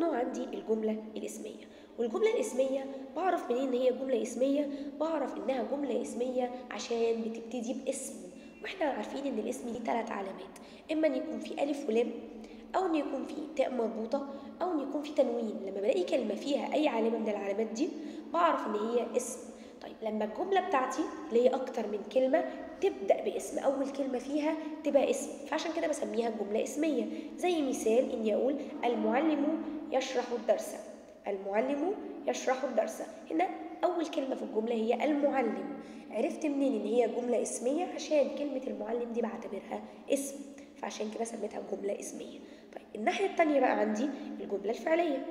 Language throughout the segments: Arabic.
نوع عندي الجملة الاسمية، والجملة الاسمية بعرف منين ان هي جملة اسمية؟ بعرف انها جملة اسمية عشان بتبتدي باسم، واحنا عارفين ان الاسم ليه 3 علامات، اما ان يكون فيه الف ولام، او ان يكون فيه تاء مربوطة، او ان يكون فيه تنوين. لما بلاقي كلمة فيها اي علامة من العلامات دي بعرف ان هي اسم. طيب لما الجملة بتاعتي اللي هي اكتر من كلمة تبدأ باسم، اول كلمة فيها تبقى اسم، فعشان كده بسميها جملة اسمية. زي مثال اني اقول المعلم يشرح الدرس، المعلم يشرح الدرس، هنا اول كلمة في الجملة هي المعلم. عرفت منين ان هي جملة اسمية؟ عشان كلمة المعلم دي بعتبرها اسم، فعشان كده سميتها جملة اسمية. طيب الناحية التانية بقى عندي الجملة الفعلية.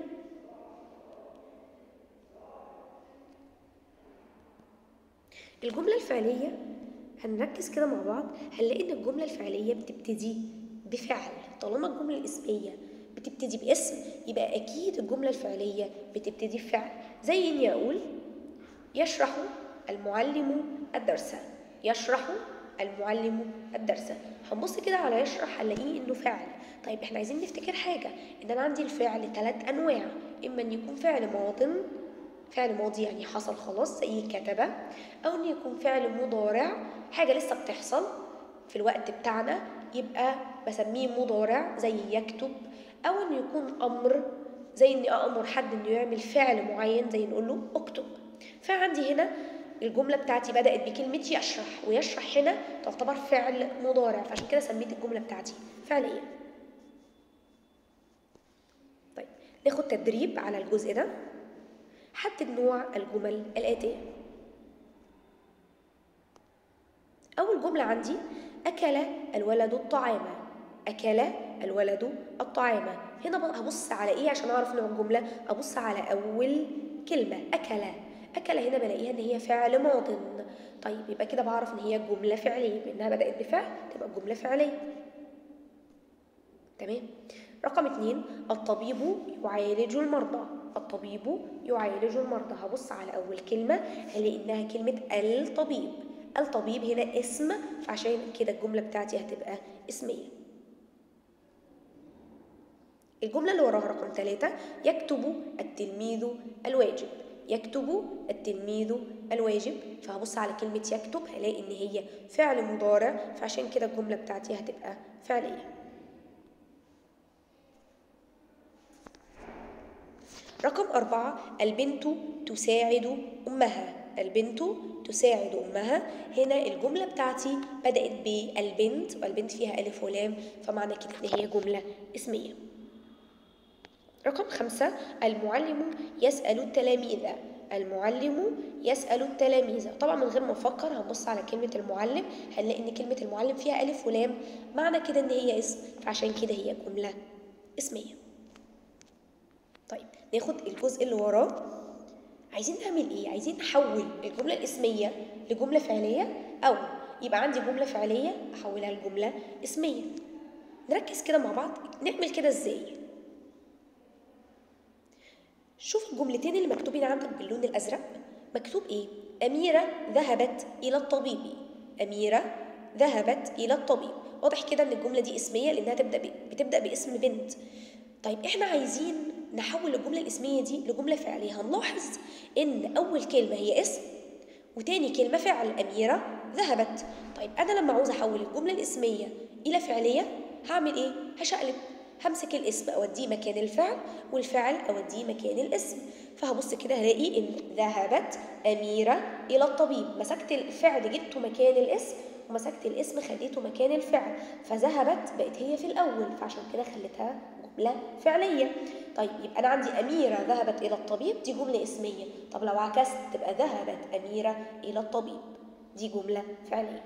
الجملة الفعلية هنركز كده مع بعض، هنلاقي ان الجملة الفعلية بتبتدي بفعل. طالما الجملة الاسمية بتبتدي باسم يبقى اكيد الجملة الفعلية بتبتدي بفعل. زي اني اقول يشرح المعلم الدرس، يشرح المعلم الدرس. هنبص كده على يشرح هنلاقيه انه فعل. طيب احنا عايزين نفتكر حاجة، ان انا عندي الفعل 3 انواع، اما ان يكون فعل ماض، فعل ماضي يعني حصل خلاص زي كتب، او ان يكون فعل مضارع حاجة لسه بتحصل في الوقت بتاعنا يبقى بسميه مضارع زي يكتب، او ان يكون امر زي اني امر حد انه يعمل فعل معين زي نقول له اكتب. فعندي هنا الجملة بتاعتي بدأت بكلمة يشرح، ويشرح هنا تعتبر فعل مضارع، فعشان كده سميت الجملة بتاعتي فعلية. طيب ناخد تدريب على الجزء ده. حدد نوع الجمل الآتية. أول جملة عندي أكل الولد الطعام، أكل الولد الطعام. هنا بقى هبص على إيه عشان أعرف نوع الجملة؟ أبص على أول كلمة أكل. أكل هنا بلاقيها إن هي فعل ماض. طيب يبقى كده بعرف إن هي جملة فعلية، بإنها بدأت بفعل تبقى جملة فعلية. تمام. رقم 2 الطبيب يعالج المرضى، الطبيب يعالج المرضى. هبص على أول كلمة هلاقي إنها كلمة الطبيب، الطبيب هنا اسم، فعشان كده الجملة بتاعتي هتبقى اسمية. الجملة اللي وراها رقم 3 يكتب التلميذ الواجب، يكتب التلميذ الواجب. فهبص على كلمة يكتب هلاقي إن هي فعل مضارع، فعشان كده الجملة بتاعتي هتبقى فعلية. رقم 4 البنت تساعد أمها، البنت تساعد أمها. هنا الجملة بتاعتي بدأت بالبنت، والبنت فيها ألف ولام، فمعنى كده إن هي جملة اسمية. رقم 5 المعلم يسأل التلاميذ، المعلم يسأل التلاميذ. طبعا من غير ما نفكر هنبص على كلمة المعلم هنلاقي إن كلمة المعلم فيها ألف ولام، معنى كده إن هي اسم، فعشان كده هي جملة اسمية. طيب ناخد الجزء اللي وراه. عايزين نعمل ايه؟ عايزين نحول الجملة الاسمية لجملة فعلية، او يبقى عندي جملة فعلية احولها لجملة اسمية. نركز كده مع بعض نعمل كده ازاي. شوف الجملتين اللي مكتوبين عندك باللون الازرق، مكتوب ايه؟ أميرة ذهبت إلى الطبيب، أميرة ذهبت إلى الطبيب. واضح كده ان الجملة دي اسمية لانها بتبدأ باسم بنت. طيب احنا عايزين نحول الجملة الاسمية دي لجملة فعلية. هنلاحظ ان اول كلمة هي اسم وتاني كلمة فعل، أميرة ذهبت. طيب انا لما عاوز احول الجملة الاسمية الى فعلية هعمل ايه؟ هشقلب، همسك الاسم اوديه مكان الفعل والفعل اوديه مكان الاسم. فهبص كده هلاقي ان ذهبت أميرة إلى الطبيب، مسكت الفعل جبته مكان الاسم ومسكت الاسم خليته مكان الفعل، فذهبت بقت هي في الأول، فعشان كده خليتها جملة فعلية. طيب يبقى أنا عندي أميرة ذهبت إلى الطبيب دي جملة اسمية. طب لو عكست تبقى ذهبت أميرة إلى الطبيب، دي جملة فعلية.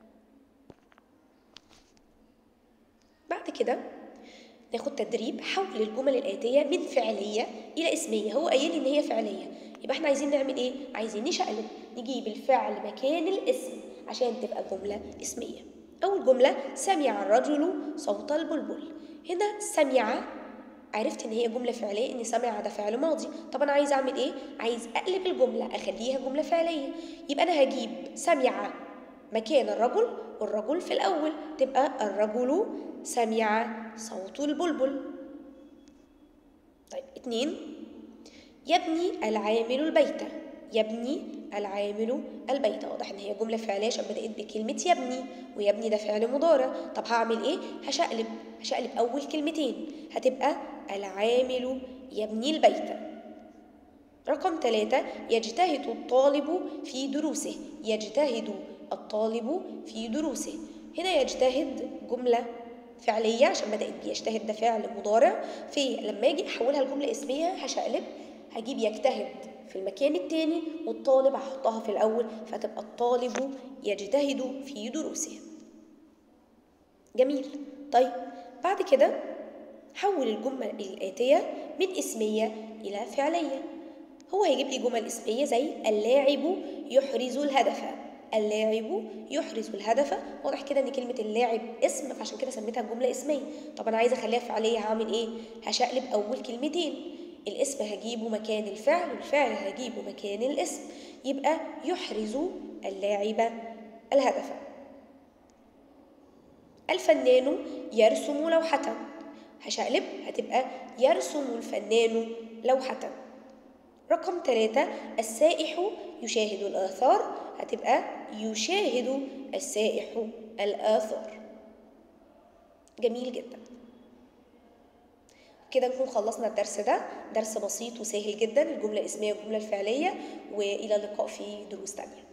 بعد كده ناخد تدريب حول الجمل الآتية من فعلية إلى اسمية. هو قايل لي إن هي فعلية، يبقى احنا عايزين نعمل إيه؟ عايزين نشقلب، نجيب الفعل مكان الاسم عشان تبقى جملة اسمية. أول جملة سمع الرجل صوت البلبل. هنا سمع عرفت إن هي جملة فعلية، إن سمع ده فعل ماضي. طب أنا عايز أعمل إيه؟ عايز أقلب الجملة أخليها جملة فعلية. يبقى أنا هجيب سمع مكان الرجل والرجل في الأول، تبقى الرجل سمع صوت البلبل. طيب 2، يبني العامل البيت. يبني العامل البيت. واضح ان هي جمله فعليه عشان بدات بكلمه يبني، ويبني ده فعل مضارع. طب هعمل ايه؟ هشقلب اول كلمتين، هتبقى العامل يبني البيت. رقم 3، يجتهد الطالب في دروسه. يجتهد الطالب في دروسه. هنا يجتهد جملة فعلية عشان بدأت بيجتهد ده فعل مضارع، لما اجي احولها لجملة اسمية هشقلب، هجيب يجتهد في المكان التاني والطالب هحطها في الأول، فتبقى الطالب يجتهد في دروسه. جميل. طيب بعد كده حول الجملة الآتية من اسمية إلى فعلية. هو هيجيب لي جمل اسمية زي اللاعب يحرز الهدف. اللاعب يحرز الهدف. واضح كده ان كلمة اللاعب اسم، فعشان كده سميتها جملة اسمية. طب انا عايزة اخليها فعلية، هعمل ايه؟ هشقلب اول كلمتين، الاسم هجيبه مكان الفعل والفعل هجيبه مكان الاسم، يبقى يحرز اللاعب الهدف. الفنان يرسم لوحة. هشقلب هتبقى يرسم الفنان لوحة. رقم 3، السائح يشاهد الآثار. هتبقى يشاهد السائح الآثار. جميل جدا. كده نكون خلصنا الدرس ده، درس بسيط وسهل جدا، الجملة الاسمية والجملة الفعلية، وإلى اللقاء في دروس تانية.